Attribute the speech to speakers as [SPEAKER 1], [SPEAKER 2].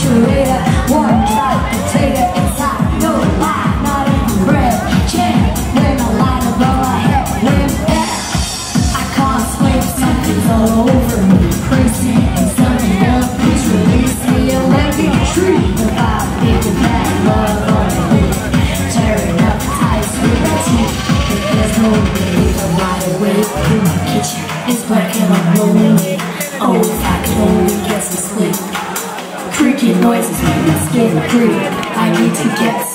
[SPEAKER 1] refrigerator, one drop potato inside, no lie, not even bread. Jam when I line above my head, when that I can't sleep, something's all over me, crazy and something up. Please release me and let me treat without making bad love on me, tearing up ice with my teeth. If there's no way to lie awake in my kitchen, it's black and I'm lonely. Oh, if I could only get some sleep. Creaky noises make my skin creep. I need to get